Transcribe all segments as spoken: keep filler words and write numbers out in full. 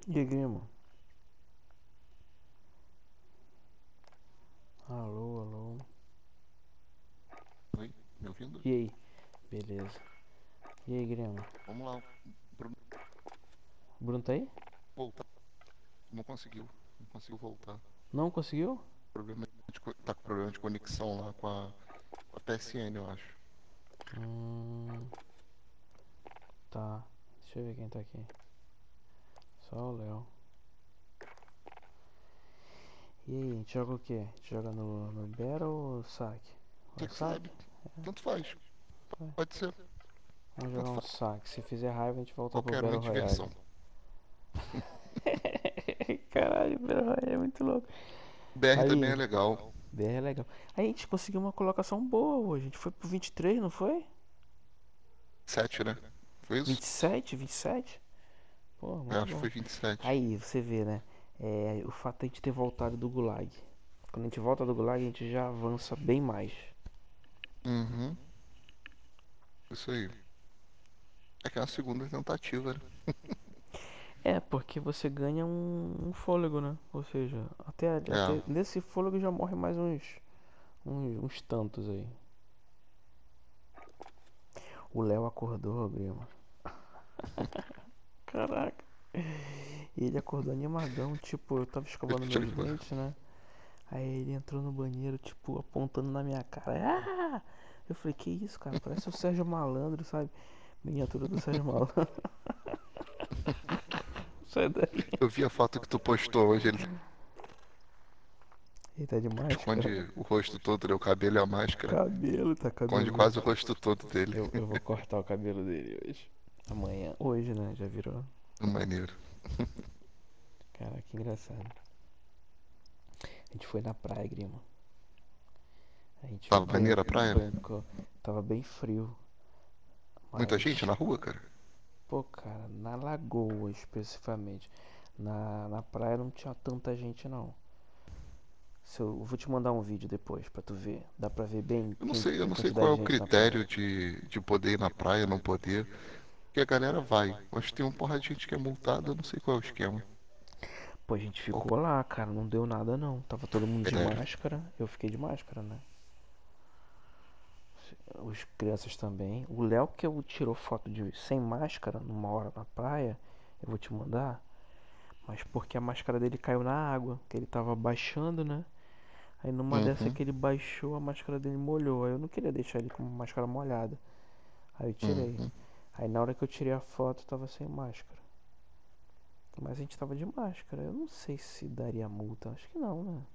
E aí, Grimo? Alô, alô. Oi, me ouvindo? E aí? Beleza. E aí, Grimo? Vamos lá, Bruno, Bruno tá aí? voltar. Não conseguiu, não conseguiu voltar. Não conseguiu? Problema de, co- tá com problema de conexão lá com a, com a P S N, eu acho. Hum, tá. Deixa eu ver quem tá aqui. Só o Léo. E aí, a gente joga o quê? A gente joga no, no Battle ou saque? Você Ou que saque? sabe, tanto faz. Vai. Pode ser, Vamos jogar tanto um faz. saque. Se fizer raiva, a gente volta pro Qualquer um é Battle Royale. diversão. Caralho, Battle Royale é muito louco. B R também é Aí, legal. B R é legal. Aí a gente conseguiu uma colocação boa hoje. A gente foi pro vinte e três, não foi? Sete, né? Foi isso? vinte e sete, vinte e sete? Pô, Eu muito acho que bom. foi vinte e sete. Aí, você vê, né? É, o fato de a gente ter voltado do Gulag. Quando a gente volta do Gulag, a gente já avança bem mais. Uhum, isso aí. É que é uma segunda tentativa, né? É, porque você ganha um, um fôlego, né? Ou seja, até, É, até nesse fôlego já morre mais uns, uns, uns tantos aí. O Léo acordou, Grima. Caraca. E ele acordou animadão, tipo, eu tava escovando deixa meus eu ver. dentes, né? Aí ele entrou no banheiro, tipo, apontando na minha cara. Ah! Eu falei, que isso, cara? Parece o Sérgio Malandro, sabe? Miniatura do Sérgio Malandro. Sai daí. Eu vi a foto que tu postou hoje, ele Ele tá de máscara. esconde o rosto todo, né? O cabelo e a máscara. Cabelo, tá Esconde cabeludo. quase o rosto todo dele. Eu, eu vou cortar o cabelo dele hoje. Amanhã. Hoje, né? Já virou. Maneiro. Cara, que engraçado. A gente foi na praia, Grima. A gente Tava ban maneira a praia? bancou. Tava bem frio. Muita gente Mas, na rua, cara? pô, cara, na lagoa especificamente. Na, na praia não tinha tanta gente, não. Se eu, eu vou te mandar um vídeo depois pra tu ver. Dá pra ver bem Eu não quem, sei, eu a não sei qual quantidade é de o gente na praia. critério de, de poder ir na praia, não poder. Porque a galera vai. Eu acho que tem uma porrada de gente que é multada, eu não sei qual é o esquema. Pô, a gente Qual ficou lá, cara, não deu nada não. Tava todo mundo de critério? máscara, eu fiquei de máscara, né? Os crianças também. O Léo que eu tirou foto de sem máscara numa hora na praia, eu vou te mandar, mas porque a máscara dele caiu na água, que ele tava baixando, né? Aí numa dessa Uhum, que ele baixou, a máscara dele molhou. Aí eu não queria deixar ele com a máscara molhada. Aí eu tirei. uhum. Aí na hora que eu tirei a foto, tava sem máscara. Mas a gente tava de máscara. Eu não sei se daria multa. Acho que não, né?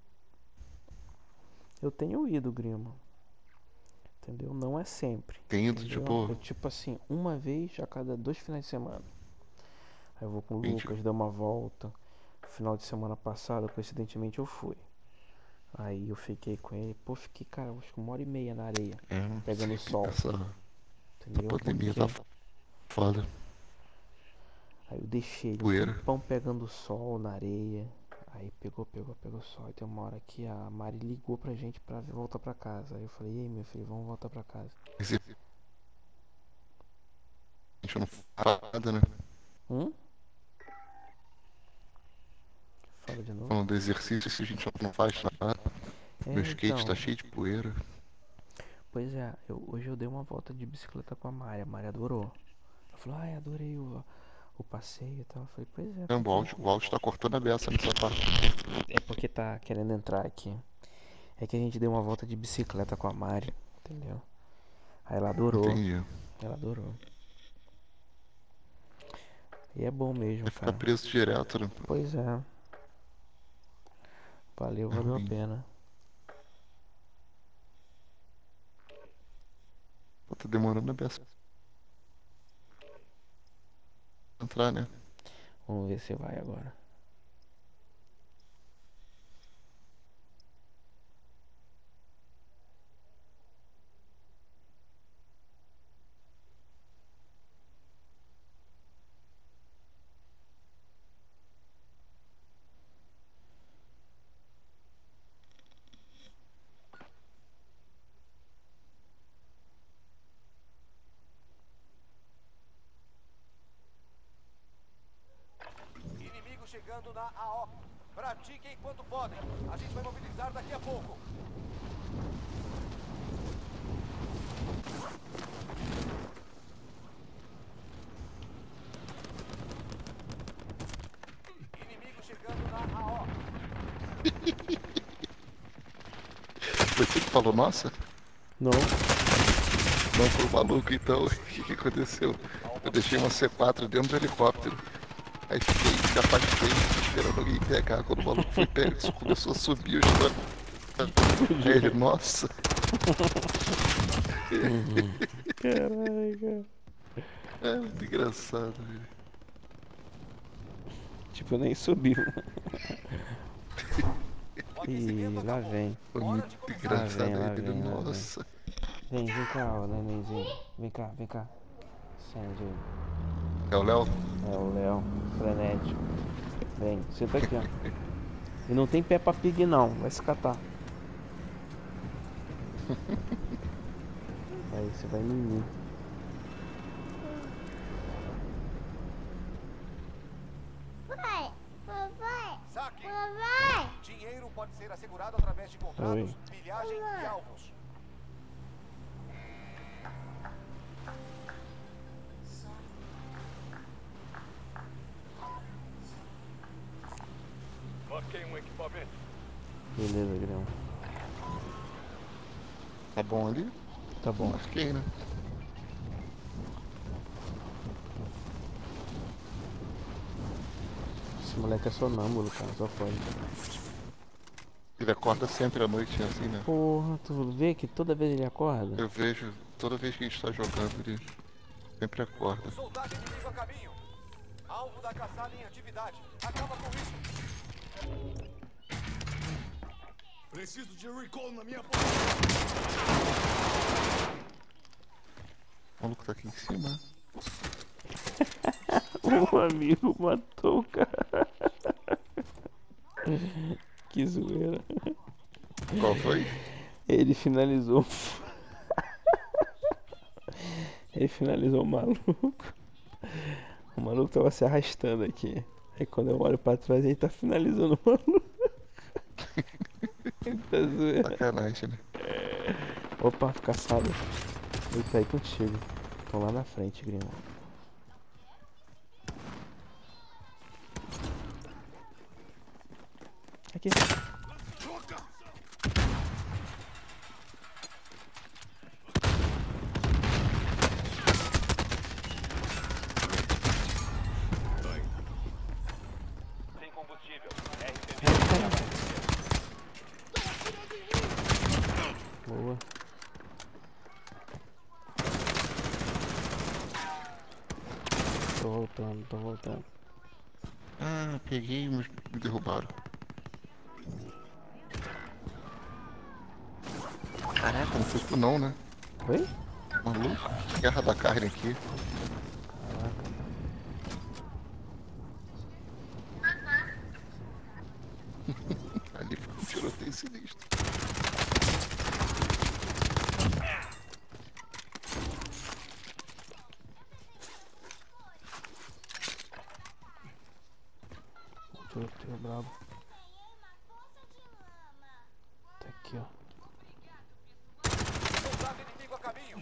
Eu tenho ido, Grima. Entendeu? Não é sempre. Tem ido, Entendeu? tipo, Eu tipo assim, uma vez a cada dois finais de semana. Aí eu vou com o entendi. Lucas, dar uma volta. Final de semana passado, coincidentemente, eu fui. Aí eu fiquei com ele. Pô, fiquei, cara, acho que uma hora e meia na areia. É, Pegando sei, sol. essa, essa Entendeu? pandemia tá Porque foda. aí eu deixei ele um Poeira. tempão pegando sol na areia. Aí pegou, pegou, pegou sol. E tem uma hora que a Mari ligou pra gente pra voltar pra casa. Aí eu falei, ei meu filho, vamos voltar pra casa. Esse a gente não faz nada, né? Hum? Fala de novo. Falando do exercício, se a gente não faz nada. Meu É, skate tá então. cheio de poeira. Pois é, eu, hoje eu dei uma volta de bicicleta com a Mari. A Mari adorou. Ela falou, ai, adorei o, o passeio e tal. Eu falei, pois é, Caramba, o porque. áudio, o áudio tá cortando a beça nessa parte. É porque tá querendo entrar aqui. É que a gente deu uma volta de bicicleta com a Mari, entendeu? Aí ela adorou. Entendi. Ela adorou. E é bom mesmo, Vai ficar cara. preso direto, né? Pois é, valeu, É valeu a ruim. pena. Pô, tá demorando a beça pra entrar, né? Vamos ver se vai agora. chegando na A O. Pratiquem enquanto podem. A gente vai mobilizar daqui a pouco. Inimigo chegando na A O. Você que falou, nossa? Não. Não foi o maluco, então. O que, que aconteceu? Eu deixei uma C quatro dentro do helicóptero. Aí fiquei, me afastei, esperando alguém pegar. Quando o maluco foi pego, isso começou a subir. Eu estava... Aí ele, nossa. Caraca. É muito engraçado, velho. Tipo, nem subiu. Ih, lá vem. Foi muito Lá engraçado. vem, lá Aí ele, vem, lá vem. nossa. Vem, vem cá, ó, nenenzinho. Vem cá, vem cá. Sente. É o Léo? É o Léo, frenético. Vem, senta aqui, ó. E não tem Peppa Pig não, vai se catar. Aí você vai em mim. Pai, papai, Saque. papai. Dinheiro pode ser assegurado através de contratos, Oi. pilhagem e alvos. Marquei um equipamento. Beleza, Grão. Tá bom ali? Tá bom. Marquei, né? Esse moleque é sonâmbulo, cara, só pode. Ele acorda sempre à noite assim, né? Porra, tu vê que toda vez ele acorda? Eu vejo, toda vez que a gente tá jogando, ele sempre acorda. Soldado inimigo a caminho. Alvo da caçada em atividade. Acaba com isso. Preciso de recall na minha porta. O maluco tá aqui em cima. Um amigo matou o cara. Que zoeira. Qual foi? Ele finalizou. Ele finalizou o maluco. O maluco tava se arrastando aqui. Aí quando eu olho pra trás, ele tá finalizando o maluco. Tá zoeira. Sacanagem, né? Opa, caçado. Ele tá aí contigo. Tô lá na frente, Grima. Aqui. Sem combustível. Boa. Tô voltando, tô voltando. Ah, peguei, mas me derrubaram. Caraca, não foi tu não, né? Oi? Maluco? Guerra da carne aqui. Ali foi um tiroteio sinistro. Tiroteio brabo. Tá aqui, ó. Soldado inimigo a caminho.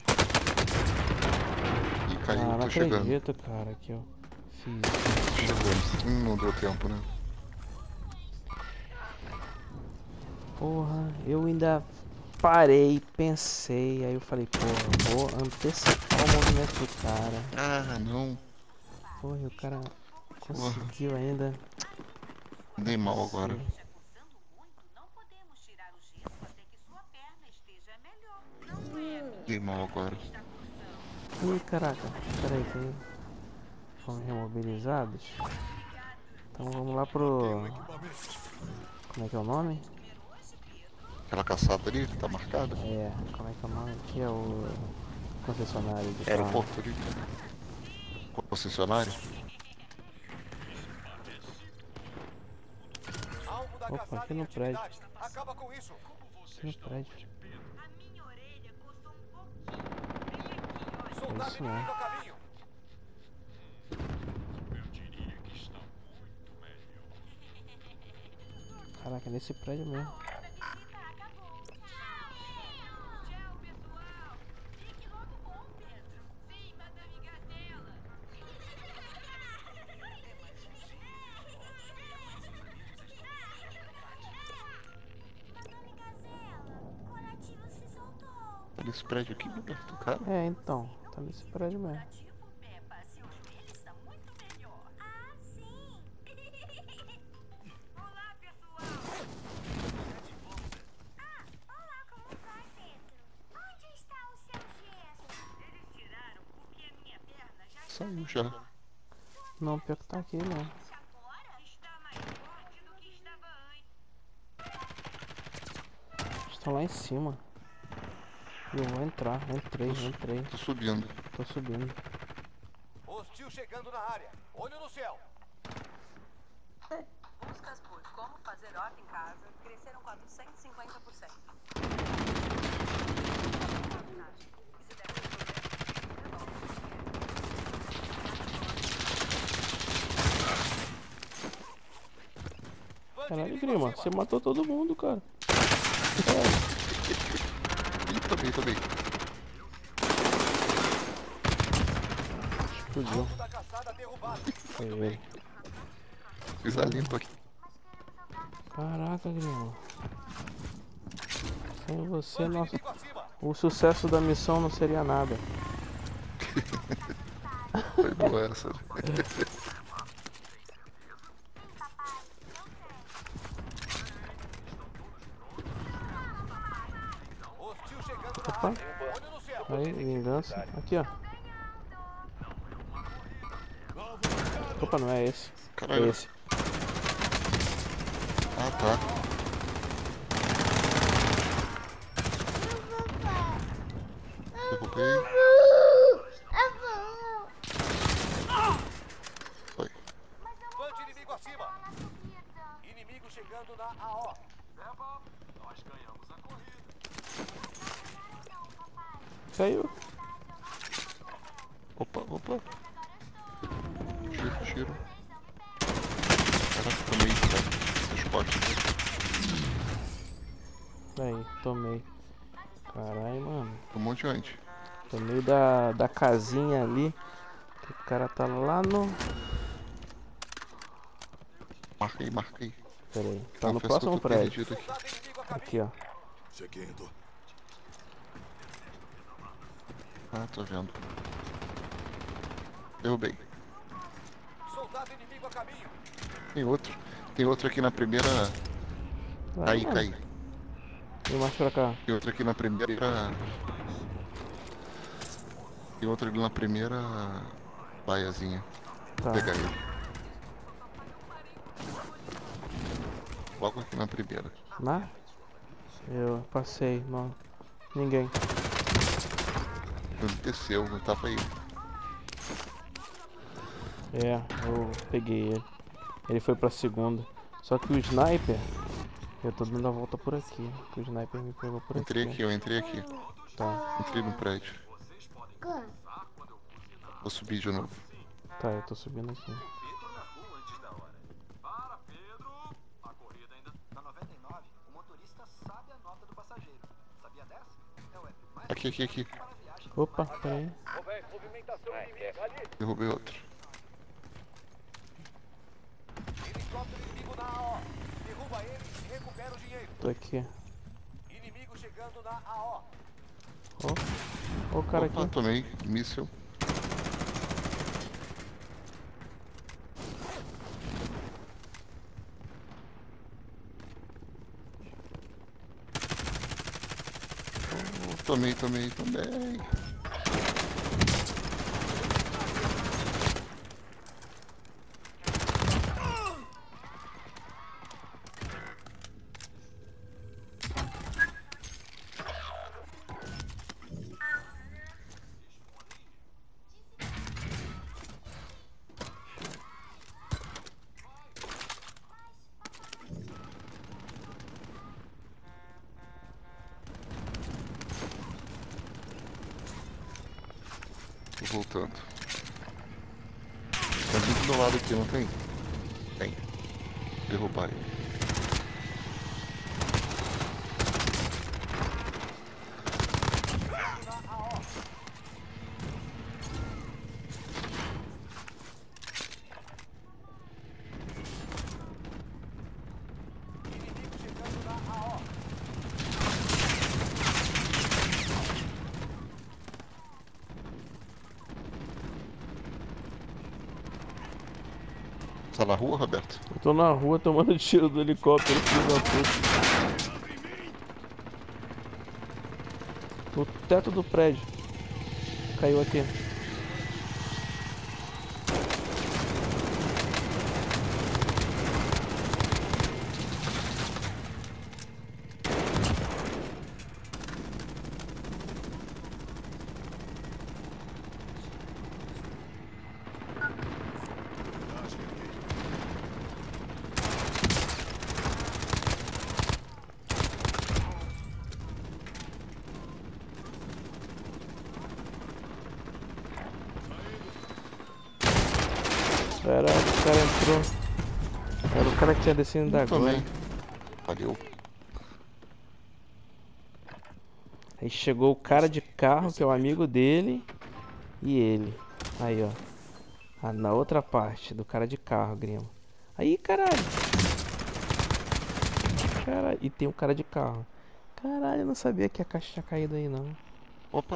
Ih, caiu, Ah, não tô chegando. acredito, cara, aqui, ó. Fiz. Chegamos. Hum, não deu tempo, né? Porra, eu ainda parei, pensei, aí eu falei, porra, vou antecipar o movimento do cara. Ah, não. Porra, e o cara conseguiu ainda. Dei mal agora. Sim. Não podemos tirar o gesso até que sua perna esteja melhor. Não é Dei mal agora. Ih, caraca, peraí, que fomos remobilizados. Então vamos lá pro. Como é que é o nome? Aquela caçada ali, tá marcada? É, como é que é o nome? Aqui é o concessionário de carro. Aeroporto ali. Concessionário? Alvo da Opa, caçada aqui em no prédio. atividade. Acaba com isso. Aqui no prédio. A minha orelha coçou um pouquinho. Vem aqui, olha. Soldado isso mesmo. inimigo a caminho. Caraca, nesse prédio mesmo. A visita acabou. Tchau, pessoal. Fique logo bom, Pedro. Sim, Madame Gazela. Madame Gazela, Corativo se soltou. Olha esse prédio aqui, Roberto, cara. É, então. Tá nesse prédio mesmo. Curativo, Peppa. Seu joelho está muito melhor. Ah, sim. Olá, pessoal. Ah, olá, como vai, Pedro? Onde está o seu gesso? Eles tiraram porque a minha perna já está Saiu já. Não, pior que tá aqui, não. agora. Está mais forte do que estava antes. Estão lá em cima. Eu vou entrar. Entrei, entrei. Tô subindo. Tô subindo. Hostil chegando na área. Olho no céu. Buscas por como fazer horta em casa cresceram quatrocentos e cinquenta por cento. Isso deve Caralho, Grima, você matou todo mundo, cara. Ih, tomei, tomei. Explodiu. Alvo da caçada derrubado. Foi ele. Fiz a limpa aqui. Caraca, Grima. Sem você, Bande nossa. inimigo acima. O sucesso da missão não seria nada. Foi boa essa. né? Hostil chegando na Opa. área. Olho no céu. Aí, vingança. Aqui, ó. Opa, não é esse. É Caralho. esse. Ah, tá. Derrubei. Foi. Bande inimigo acima. Inimigo chegando na A O. Nós ganhamos a corrida. Caiu. Opa, opa. Tiro, tiro. Caraca, tomei, cara. Essas costas. Aí, tomei. Caralho, mano. Um monte de gente. Tomei da, da casinha ali. Que o cara tá lá no. Marquei, marquei. Pera aí. Tá no Confesso que próximo eu tô prédio. perdido aqui. Soldado inimigo a caminho. Aqui, ó. Seguindo. Ah, tô vendo. Derrubei. Soldado inimigo a caminho. Tem outro. Tem outro aqui na primeira. Vai, Caí, mano. caí. E mais pra cá. Tem outro aqui na primeira. Tem outro ali na primeira. Baiazinha. Tá. Vou pegar ele. Logo aqui na primeira. Na? Eu passei, não. Ninguém. Ele desceu, não tava aí. É, eu peguei ele. Ele foi pra segunda. Só que o sniper. Eu tô dando a volta por aqui. Que o sniper me pegou por Entrei aqui. aqui, eu entrei aqui. Tá, Entrei no prédio. Vou subir de novo. tá, eu tô subindo aqui. Para, Pedro. A corrida ainda tá noventa e nove. O motorista sabe a nota do passageiro. Sabia dessa? É o app mais Aqui, aqui, aqui. para a viagem. Opa, peraí. Movimentação inimiga ali. Derrubei outro. Helicóptero inimigo na A O. Derruba ele e recupera o dinheiro. Tô aqui. Inimigo chegando na A O. Ó, ó o cara Opa, aqui. tomei. Míssil. Oh, tomei, tomei, tomei. Tô voltando. Tá vindo do meu lado aqui, não tem? Tem. Derrubar ele. Tá na rua, Roberto? Eu tô na rua tomando tiro do helicóptero, filho da puta. No teto do prédio. Caiu aqui. Caraca, o cara entrou. Era o cara que tinha descido da Também. glória. Valeu. Aí chegou o cara de carro, que é o amigo dele, e ele. Aí, ó. Ah, na outra parte do cara de carro, Grimo. Aí, caralho. Caralho. E tem um cara de carro. Caralho, eu não sabia que a caixa tinha caído aí, não. Opa.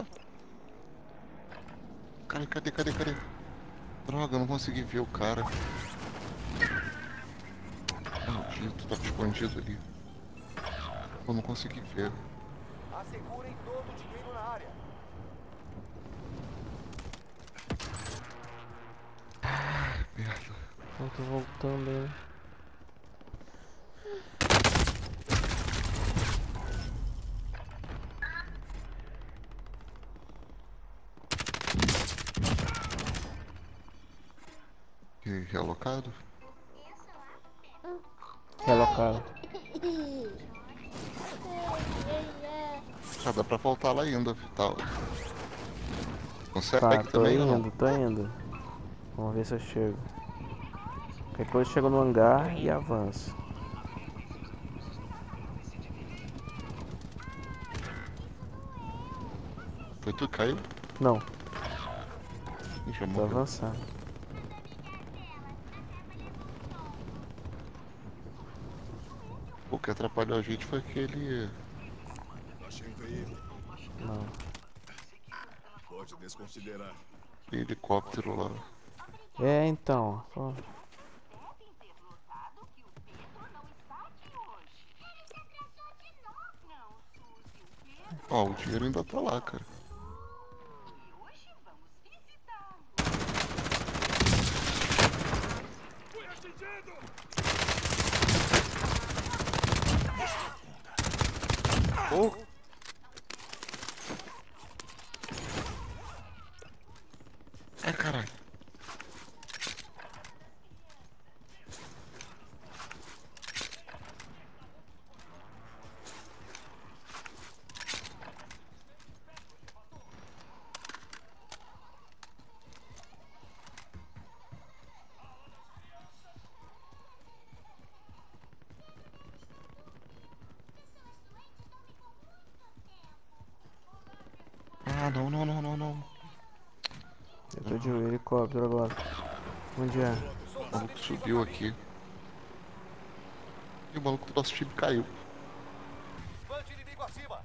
Cadê, cadê, cadê, cadê? Droga, eu não consegui ver o cara. Maldito, tava escondido ali. Eu não consegui ver. Assegurem todo o dinheiro na área. Merda. Eu tô voltando aí. E realocado? Relocado. Ah, dá pra voltar lá ainda. Tá. Consegue Tá, tô também ou não? indo, tô indo. Vamos ver se eu chego. Qualquer coisa eu chego no hangar e avanço. Foi tu que caiu? Não, Ixi, tô morreu. avançando. O que atrapalhou a gente foi aquele Achei um veículo. Não. Pode desconsiderar. helicóptero lá. É, então. Ó. Devem ter notado que o Pedro não está aqui hoje. Ele se atrasou de novo. Não, Suzy, o Pedro. Ó, o dinheiro ainda tá lá, cara. E hoje vamos visitá-lo. Oh! Ai, caralho. Ah, não, não, não, não, não. Eu tô de helicóptero agora. Onde é? O maluco subiu aqui. E o maluco do nosso time caiu. Bande inimigo acima.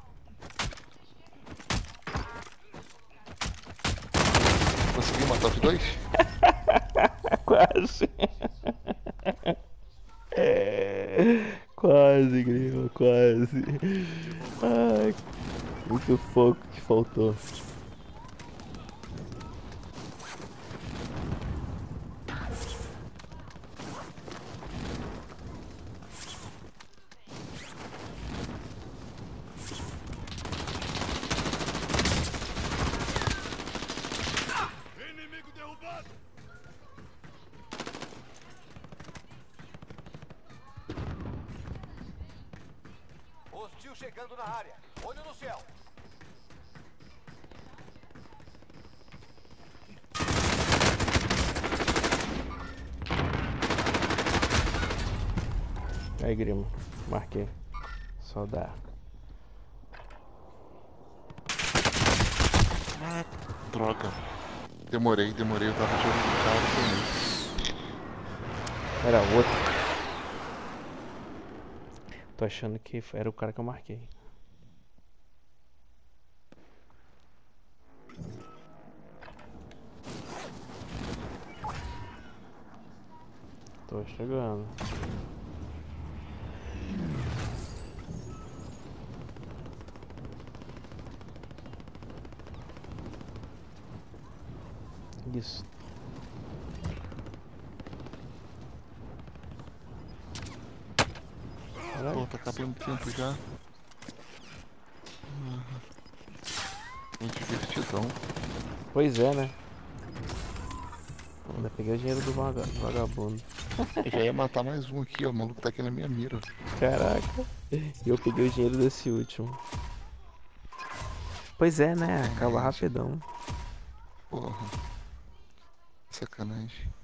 Conseguiu matar os dois? Quase. É, quase, Grima, quase. Ai, muito foco que faltou. Inimigo derrubado! Hostil chegando na área. Olho no céu. Aí, Grima, marquei. Só dá. Ah, droga. Demorei, demorei. Eu tava jogando o cara também. Era outro. Tô achando que era o cara que eu marquei. Tô chegando. Isso. Pô, tá acabando o tempo já. Muito divertidão. Pois é, né? Ainda peguei o dinheiro do vaga- vagabundo. Eu já ia matar mais um aqui, ó. O maluco tá aqui na minha mira. Caraca. E eu peguei o dinheiro desse último. Pois é, né? Acaba É, rapidão. Porra. Sacanagem.